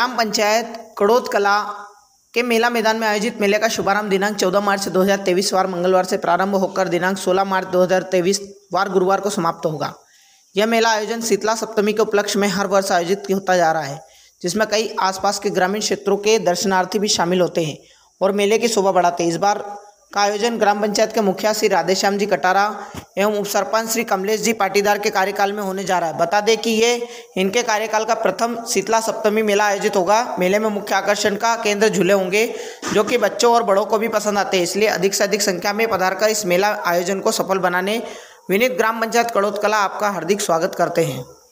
ग्राम पंचायत कड़ौत कला के मेला मैदान में आयोजित मेले का शुभारंभ दिनांक 14 मार्च 2023 वार मंगलवार से प्रारंभ होकर दिनांक 16 मार्च 2023 वार गुरुवार को समाप्त होगा। यह मेला आयोजन शीतला सप्तमी के उपलक्ष्य में हर वर्ष आयोजित होता जा रहा है, जिसमें कई आसपास के ग्रामीण क्षेत्रों के दर्शनार्थी भी शामिल होते हैं और मेले की शोभा बढ़ाते हैं। इस बार का आयोजन ग्राम पंचायत के मुखिया श्री राधेश्याम जी कटारा एवं उप सरपंच श्री कमलेश जी पाटीदार के कार्यकाल में होने जा रहा है। बता दें कि ये इनके कार्यकाल का प्रथम शीतला सप्तमी मेला आयोजित होगा। मेले में मुख्य आकर्षण का केंद्र झूले होंगे, जो कि बच्चों और बड़ों को भी पसंद आते हैं। इसलिए अधिक से अधिक संख्या में पधारकर इस मेला आयोजन को सफल बनाने विनीत ग्राम पंचायत कड़ौत कला आपका हार्दिक स्वागत करते हैं।